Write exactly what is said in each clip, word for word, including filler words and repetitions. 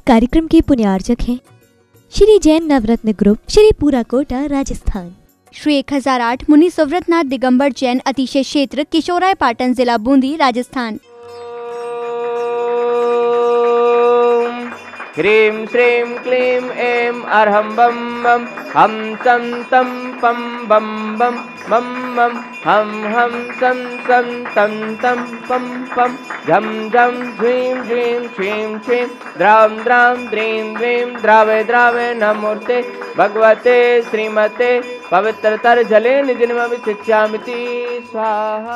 कार्यक्रम के पुण्यार्चक हैं श्री जैन नवरत्न ग्रुप, श्री पूरा कोटा, राजस्थान। श्री एक हजार आठ मुनि सुव्रतनाथ दिगंबर जैन अतिशय क्षेत्र, किशोराय पाटन, जिला बूंदी, राजस्थान। ह्रीं श्रीं क्लीं ऐं अर्हं बम बम हम सं तं पं बम बम बम बम हम हम सं सं तं तं पं पं झं झं झ्रीं झ्रीं छ्रीं छ्रीं द्रां द्रां द्रीं द्रीं द्रावे द्रावे नमोर्ते भगवते श्रीमते पवित्रतर जले निधिन्वविचिच्यामिति स्वाहा।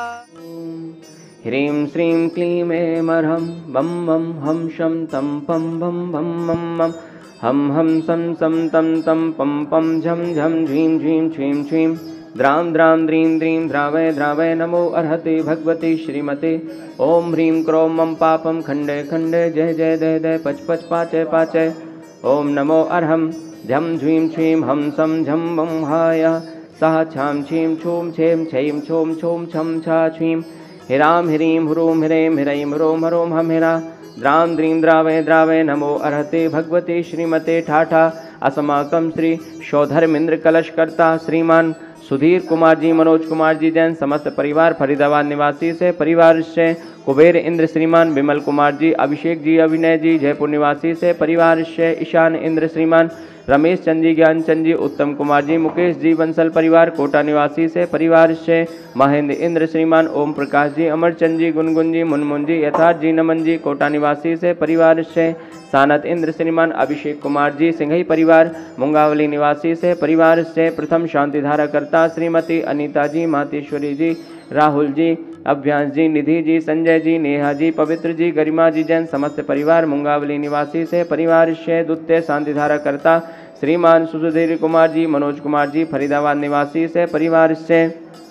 ह्रीं श्रीं क्लीं ऐं अर्हं बम बम हम शं तं पं बम बम बम बम हम हम सं सं तं तं पं पं झं झं झ्रीं झ्रीं छ्रीं छ्रीं द्रां द्रां द्रीं द्रीं द्रावय द्रावय नमो अर्हते भगवते श्रीमते। ओम ह्रीं क्रों मम पापं खंडे खंडे जय जय दय दय पच पच पाचय पाचय। ओम नमो अर्हं झं झ्रीं छ्रीं हम सं झं बं हाय सह छां छीं छूं छें छैं छौं छौं छं छा छीं हिरां ह्रीं ह्रूं ह्रैं ह्रैं ह्रों ह्रों हम हिरा द्रां द्रीं द्रावय द्रावय नमो अर्हते भगवते श्रीमते। ठाठा अस्माकं श्री शौधर्मेंद्र कलशकर्ता श्रीमान सुधीर कुमार जी, मनोज कुमार जी जैन समस्त परिवार, फरीदाबाद निवासी से परिवार से कुबेर इंद्र श्रीमान, विमल कुमार जी, अभिषेक जी, अभिनय जी जयपुर निवासी से परिवार से ईशान इंद्र श्रीमान, रमेश चंद जी, ज्ञानचंद जी, उत्तम कुमार जी, मुकेश जी बंसल परिवार कोटा निवासी से परिवार से महेंद्र इंद्र श्रीमान, ओम प्रकाश जी, अमरचंद जी, गुनगुन जी, मुनमुन जी, यथार्थ जी, नमन जी कोटा निवासी से परिवार से सानत इंद्र श्रीमान, अभिषेक कुमार जी सिंघई परिवार मुंगावली निवासी से परिवार से प्रथम शांतिधारा करता श्रीमती अनीता जी, मातेश्वरी जी, राहुल जी, अभ्यांश जी, निधि जी, संजय जी, नेहा जी, पवित्र जी, गरिमा जी जैन समस्त परिवार मुंगावली निवासी से परिवार से द्वितीय शांतिधारा करता श्रीमान सुधीर कुमार जी, मनोज कुमार जी, फरीदाबाद निवासी से परिवार से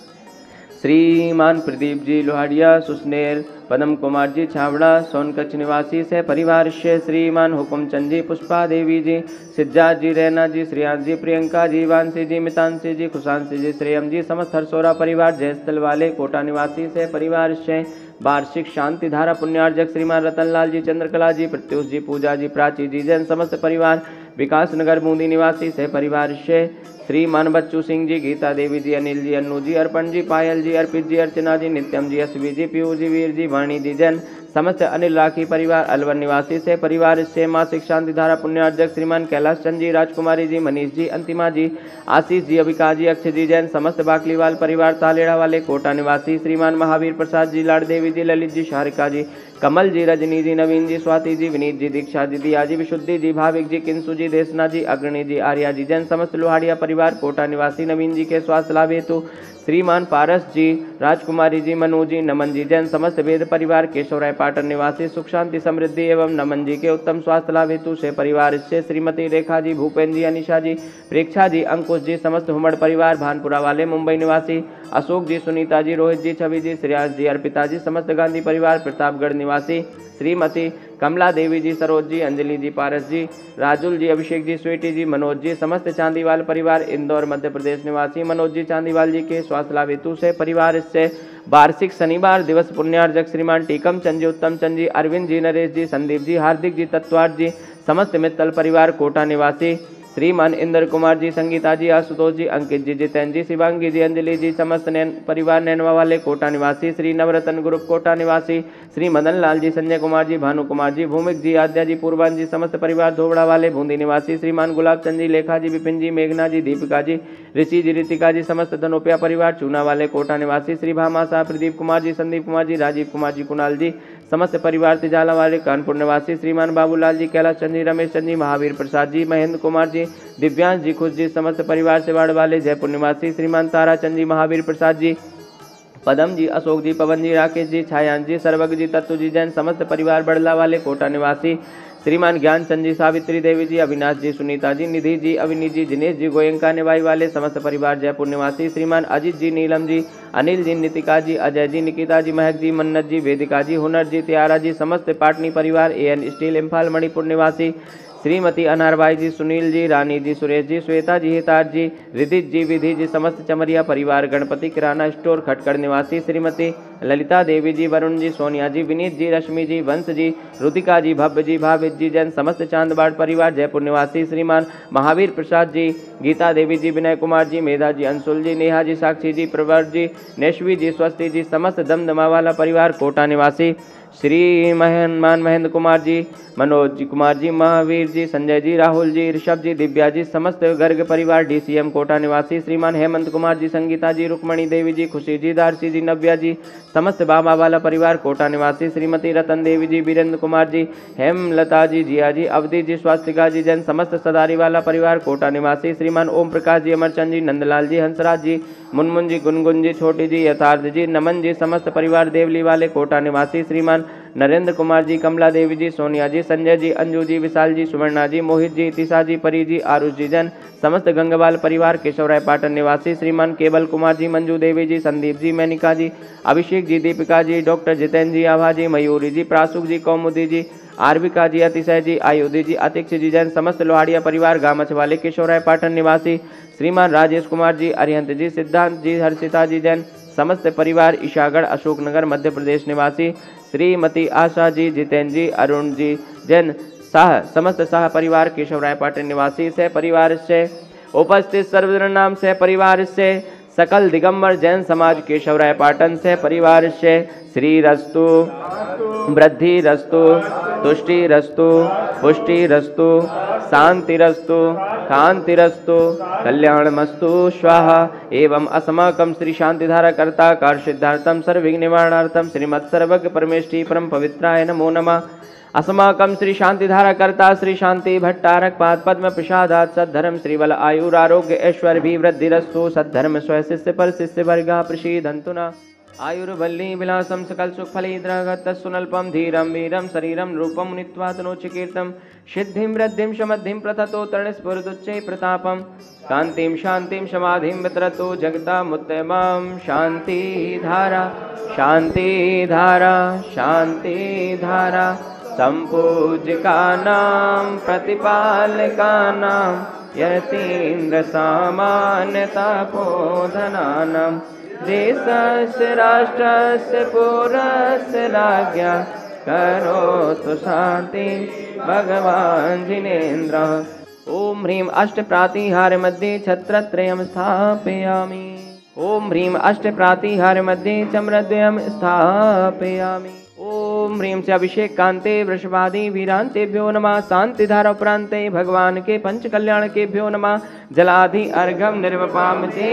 श्रीमान प्रदीप जी लोहाड़िया, सुस्नेर पदम कुमार जी छावड़ा सोनकच्छ निवासी से परिवार से श्रीमान हुकुमचंद जी, पुष्पा देवी जी, सिद्धार्थ जी, रैना जी, श्रेयांश जी, प्रियंका जी, वांसी जी, मितांशी जी, खुशांशी जी, श्रेयम जी समस्त हरसोरा परिवार जयस्थल वाले कोटा निवासी से परिवार से वार्षिक शांति धारा पुण्यार्जक श्रीमान रतनलाल जी, चंद्रकला जी, प्रत्युष जी, पूजा जी, प्राची जी जैन समस्त परिवार विकास नगर बूंदी निवासी से परिवार से श्रीमान बच्चू सिंह जी, गीता देवी जी, अनिल जी, अन्नू जी, अर्पण जी, पायल जी, अर्पित जी, अर्चना जी, नित्यम जी, एसवी जी, पीयू जी, वीर जी, वाणी जी जैन समस्त अनिल राखी परिवार अलवर निवासी से परिवार से मासिक शांति धारा पुण्यार्जक श्रीमान कैलाश चंद जी, राजकुमारी जी, मनीष जी, अंतिमा जी, आशीष जी, अभिका जी, अक्षय जी जैन समस्त बाकलीवाल परिवार तालेड़ा वाले कोटा निवासी श्रीमान महावीर प्रसाद जी, लाड़देवी जी, ललित जी, शारिका जी, कमल जी, रजनी जी, नवीन जी, स्वाति जी, विनीत जी, दीक्षा जी, दिया जी, विशुद्धि जी, भाविक जी, किंसु जी, देशना जी, अग्रणी जी, आर्या जी जैन समस्त लोहाड़िया परिवार कोटा निवासी नवीन जी के स्वास्थ्य लाभ हेतु श्रीमान पारस जी, राजकुमारी जी, मनु जी, नमन जी जैन समस्त वेद परिवार केशवराय पाटन निवासी सुख शांति समृद्धि एवं नमन जी के उत्तम स्वास्थ्य लाभ हेतु से परिवार से श्रीमती रेखा जी, भूपेन्द्र जी, अनिशा जी, प्रेक्षा जी, अंकुश जी समस्त हुमड़ परिवार भानपुरा वाले मुंबई निवासी अशोक जी, सुनीता जी, रोहित जी, छवि जी, श्रेयांश जी, अर्पिता जी समस्त गांधी परिवार प्रतापगढ़ निवासी श्रीमती कमला देवी जी, सरोज जी, अंजलि जी, पारस जी, राजुल जी, अभिषेक जी, स्वीटी जी, मनोज जी समस्त चांदीवाल परिवार इंदौर मध्य प्रदेश निवासी मनोज जी चांदीवाल जी के स्वास्थ्य लाभ हेतु से परिवार से वार्षिक शनिवार दिवस पुण्यार्जक श्रीमान टीकम चंद जी, उत्तम चंद जी, अरविंद जी, नरेश जी, संदीप जी, हार्दिक जी, तत्वार्थ जी समस्त मित्तल परिवार कोटा निवासी श्रीमान इंद्र कुमार जी, संगीता जी, आशुतोष जी, अंकित जी, जितेंद्र जी, शिवांगी जी, अंजलि जी समस्त नैन परिवार नैनवा वाले कोटा निवासी श्री नवरत्न ग्रुप कोटा निवासी श्री मदन लाल जी, संजय कुमार जी, भानु कुमार जी, भूमिक जी, आद्या जी, पूर्वान जी समस्त परिवार धोबड़ा वाले बूंदी निवासी श्रीमान गुलाब चंद जी, लेखा जी, विपिन जी, मेघना जी, दीपिका जी, ऋषि जी, ऋतिका जी समस्त धनोपिया परिवार चूना वाले कोटा निवासी श्री भामा साहब, प्रदीप कुमार जी, संदीप कुमार जी, राजीव कुमार जी, कुणाल जी समस्त परिवार तिजाला वाले कानपुर निवासी श्रीमान बाबूलाल जी, कैलाश चंद जी, रमेश चंद जी, महावीर प्रसाद जी, महेंद्र कुमार जी, दिव्यांश जी, खुश जी समस्त परिवार से वार्ड वाले जयपुर निवासी श्रीमान तारा चंद जी, महावीर प्रसाद जी, पदम जी, अशोक जी, पवन जी, राकेश जी, छायांश जी, सर्वज्ञ जी, तत्व जी जैन समस्त परिवार बड़ला वाले कोटा निवासी श्रीमान ज्ञानचंद जी, सावित्री देवी जी, अविनाश जी, सुनीता जी, निधि जी, अविनी जी, दिनेश जी, गोयंका निवाई वाले समस्त परिवार जयपुर निवासी श्रीमान अजित जी, नीलम जी, अनिल जी, नितिका जी, अजय जी, निकिता जी, महक जी, मन्नत जी, वेदिका जी, हुनर जी, त्यारा जी समस्त पाटनी परिवार A N steel Imphal Manipur निवासी श्रीमती अनारबाई जी, सुनील जी, रानी जी, सुरेश जी, श्वेता जी, हिताज जी, रिदित जी, विधि जी, समस्त चमरिया परिवार, गणपति किराना स्टोर खटखड़ निवासी श्रीमती ललिता देवी जी, वरुण जी, सोनिया जी, विनीत जी, रश्मि जी, वंश जी, रुतिका जी, भव्य जी, भावित जी, जैन समस्त चांदबाड़ परिवार, जयपुर निवासी श्रीमान महावीर प्रसाद जी, गीता देवी जी, विनय कुमार जी, मेधा जी, अंशुल जी, नेहा जी, साक्षी जी, प्रवर जी, नेशवी जी, स्वस्ति जी, समस्त दमदमा वाला परिवार, कोटा निवासी श्री महनमान महेंद्र कुमार जी, मनोज जी कुमार जी, महावीर जी, संजय जी, राहुल जी, ऋषभ जी, दिव्या जी, समस्त गर्ग परिवार, डीसीएम कोटा निवासी श्रीमान हेमंत कुमार जी, संगीता जी, रुक्मणी देवी जी, खुशी जी, दारसी जी, नव्या जी, समस्त बाबा वाला परिवार, कोटा निवासी श्रीमती रतन देवी जी, वीरेंद्र कुमार जी, हेमलता जी, जिया जी, अवधि जी, स्वास्तिका जी, जैन समस्त सदारी वाला परिवार, कोटा निवासी श्रीमान ओम प्रकाश जी, अमरचंद जी, नंदलाल जी, हंसराज जी, मुनमुन जी, गुनगुन जी, छोटी जी, यथार्थ जी, नमन जी, समस्त परिवार देवली वाले, कोटा निवासी श्रीमान नरेंद्र कुमार जी, कमला देवी जी, सोनिया जी, संजय जी, अंजू जी, विशाल जी, सुवर्णा जी, मोहित जी, तिशा जी, परी जी, आरुष जी, जन समस्त गंगवाल परिवार, केशवराय पाटन निवासी श्रीमान केवल कुमार जी, मंजू देवी जी, संदीप जी, मेनिका जी, अभिषेक जी, दीपिका जी, डॉक्टर जितेंद्र जी, आभा जी, मयूरी जी, प्रासुक जी, कौमुदी जी, आरबिका जी, अतिशय जी, आयुधि जी, अतिक्ष जी, जैन समस्त लोहाड़िया परिवार, गामच वाले, केशवराय पाटन निवासी श्रीमान राजेश कुमार जी, अरिहंत जी, सिद्धांत जी, हर्षिता जी, जैन समस्त परिवार, ईशागढ़ अशोकनगर मध्य प्रदेश निवासी श्रीमती आशा जी, जितेंद्र जी, अरुण जी, जैन शाह समस्त शाह परिवार, केशवराय पाटन निवासी से परिवार से उपस्थित सर्वजन नाम से परिवार से सकल दिगंबर जैन समाज केशवराय पाटन से परिवार से श्री रस्तु वृद्धि रस्तु तुष्टि रस्तु पुष्टि रस्तु शांति रस्तु कांति रस्तु कल्याणमस्तु स्वाहा एवं अस्माकं श्री शांतिधारा कर्ता कार्य सिद्धार्थम सर्वविघ्न निवारणार्थम श्रीमत् सर्वज्ञ परमेष्ठी परम पवित्राय नमो नमः। अस्माकं श्री शांतिधारा कर्ता श्री शांति भट्टारक पाद पद्म प्रसादात सद्धर्म श्रीबल आयुर आरोग्य ऐश्वर्य भी वृद्धिरस्तु सद्धर्म स्वय शिष्य पर शिष्य वर्गा प्रसीदन्तु न आयुर्वल्ली विलासम सकल सुख फलीद्रगत सुनल्पम धीरम वीरम शरीरम रूपम नित्वातनोचिकीर्तम सिद्धिं वृद्धिं समद्धिं प्रथतो तरणस्फुरदुच्चै प्रतापम कांतिं शांतिं समाधिं वितरतो जगतामुत्तमं शांति धारा शांति धारा शांति धारा संपूज्यकानां प्रतिपालकानां यतीन्द्र सामान्यता बोधनानां देशस्य राष्ट्रस्य पुरस्य राज्ञा करोतु शांति भगवान् जिनेन्द्रः। ओम ह्रीं अष्टप्रातिहार मध्ये छत्रत्रयं स्थापयामि। ओम ह्रीं अष्टप्रातिहार मध्ये चम्रद्वयं स्थापयामि। ओम ह्रीं से अभिषेक कांते वृषभादि वीरांतेभ्यो नमः। शांतिधारा उपरांते भगवान के पंच कल्याण केभ्यो नमः। जलाधि अर्घम निर्वपामते।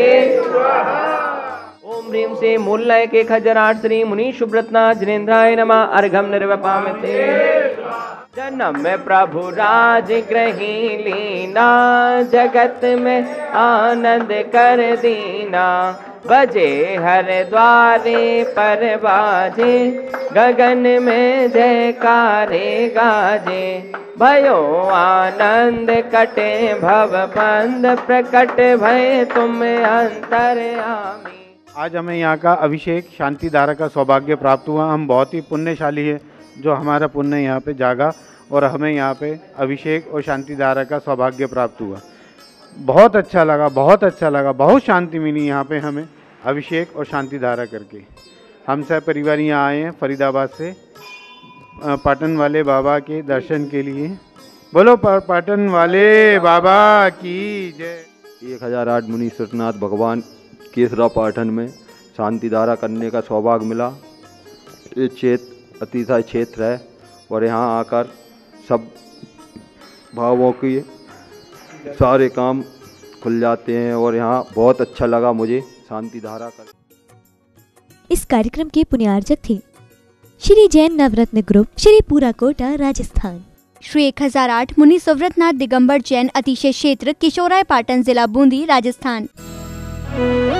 ओम ह्रीं से मूलय के खजराट श्री मुनि सुब्रतनाथ जिनेन्द्राय नमः। अर्घम निर्वपामते। जन्म में प्रभु राज ग्रही लीना जगत में आनंद कर दीना। बजे हर द्वारे पर बाजे गगन में जयकारे गाजे। भयो आनंद कटे भव बंध प्रकट भय तुम अंतर्यामी। आज हमें यहाँ का अभिषेक शांतिधारा का सौभाग्य प्राप्त हुआ। हम बहुत ही पुण्यशाली है जो हमारा पुण्य यहाँ पे जागा और हमें यहाँ पे अभिषेक और शांतिधारा का सौभाग्य प्राप्त हुआ। बहुत अच्छा लगा, बहुत अच्छा लगा, बहुत शांति मिली यहाँ पे हमें अभिषेक और शांतिधारा करके। हम सब परिवार यहाँ आए हैं फरीदाबाद से पाटन वाले बाबा के दर्शन के लिए। बोलो पाटन वाले बाबा की जय। एक हज़ार आठ मुनि सुरनाथ भगवान केसरा पाटन में शांतिधारा करने का सौभाग्य मिला। ये क्षेत्र अतिशय क्षेत्र है और यहाँ आकर सब भावों के सारे काम खुल जाते हैं और यहाँ बहुत अच्छा लगा मुझे शांतिधारा कर। इस कार्यक्रम के पुण्यार्जक थे श्री जैन नवरत्न ग्रुप, श्री पूरा कोटा, राजस्थान। श्री एक हजार आठ मुनि सुव्रतनाथ दिगंबर जैन अतिशय क्षेत्र, किशोराय पाटन, जिला बूंदी, राजस्थान।